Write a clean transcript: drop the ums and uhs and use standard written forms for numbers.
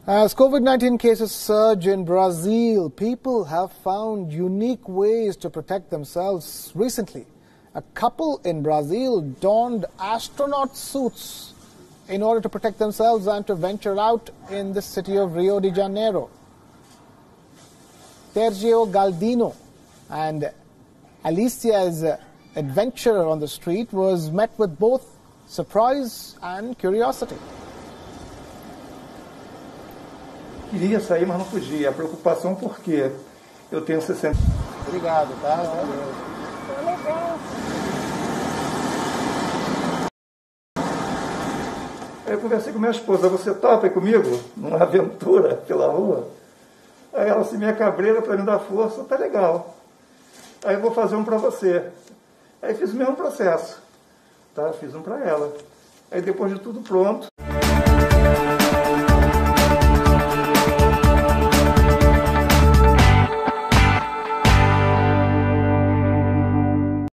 As COVID-19 cases surge in Brazil, people have found unique ways to protect themselves. Recently, a couple in Brazil donned astronaut suits in order to protect themselves and to venture out in the city of Rio de Janeiro. Sergio Galdino and Alicia's adventure on the street was met with both surprise and curiosity. Queria sair, mas não podia. A preocupação porque eu tenho 60. Obrigado, tá? Aí eu conversei com minha esposa, você topa ir comigo numa aventura pela rua? Aí ela, assim, minha cabreira para me dar força, tá legal. Aí eu vou fazer um para você. Aí fiz o mesmo processo, tá? Fiz um para ela. Aí depois de tudo pronto,